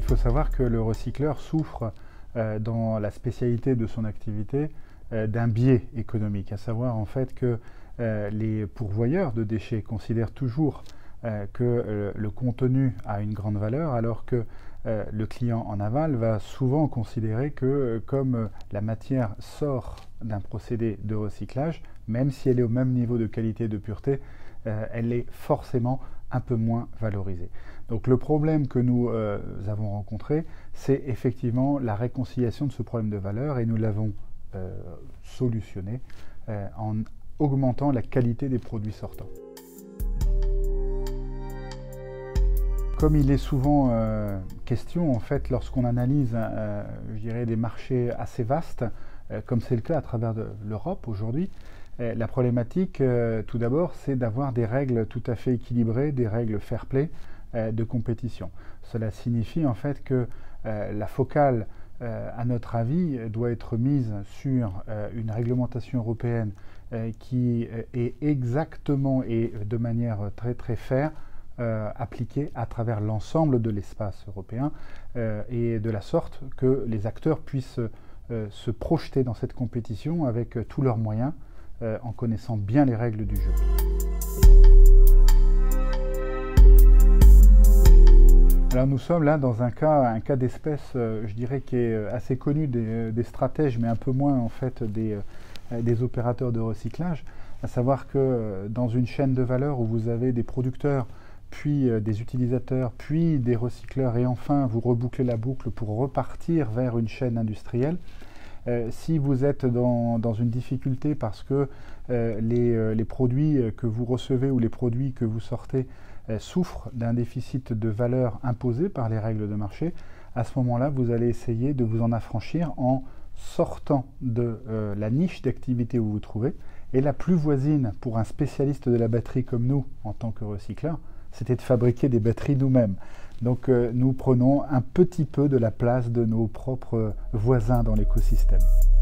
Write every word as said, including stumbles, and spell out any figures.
il faut savoir que le recycleur souffre euh, dans la spécialité de son activité euh, d'un biais économique, à savoir en fait que euh, les pourvoyeurs de déchets considèrent toujours euh, que euh, le contenu a une grande valeur, alors que euh, le client en aval va souvent considérer que euh, comme euh, la matière sort d'un procédé de recyclage, même si elle est au même niveau de qualité et de pureté, euh, elle est forcément un peu moins valorisée. Donc le problème que nous euh, avons rencontré, c'est effectivement la réconciliation de ce problème de valeur, et nous l'avons euh, solutionné euh, en augmentant la qualité des produits sortants. Comme il est souvent euh, question, en fait, lorsqu'on analyse, euh, je dirais, des marchés assez vastes, euh, comme c'est le cas à travers l'Europe aujourd'hui, euh, la problématique, euh, tout d'abord, c'est d'avoir des règles tout à fait équilibrées, des règles fair-play euh, de compétition. Cela signifie en fait que euh, la focale, euh, à notre avis, doit être mise sur euh, une réglementation européenne euh, qui est exactement et de manière très très fair Euh, appliquée à travers l'ensemble de l'espace européen euh, et de la sorte que les acteurs puissent euh, se projeter dans cette compétition avec euh, tous leurs moyens euh, en connaissant bien les règles du jeu. Alors nous sommes là dans un cas, un cas d'espèce, euh, je dirais, qui est assez connu des, des stratèges, mais un peu moins en fait des, euh, des opérateurs de recyclage, à savoir que euh, dans une chaîne de valeur où vous avez des producteurs, puis euh, des utilisateurs, puis des recycleurs, et enfin vous rebouclez la boucle pour repartir vers une chaîne industrielle. Euh, si vous êtes dans, dans une difficulté parce que euh, les, euh, les produits que vous recevez ou les produits que vous sortez euh, souffrent d'un déficit de valeur imposé par les règles de marché, à ce moment-là, vous allez essayer de vous en affranchir en sortant de euh, la niche d'activité où vous vous trouvez. Et la plus voisine pour un spécialiste de la batterie comme nous, en tant que recycleur, c'était de fabriquer des batteries nous-mêmes. Donc euh, nous prenons un petit peu de la place de nos propres voisins dans l'écosystème.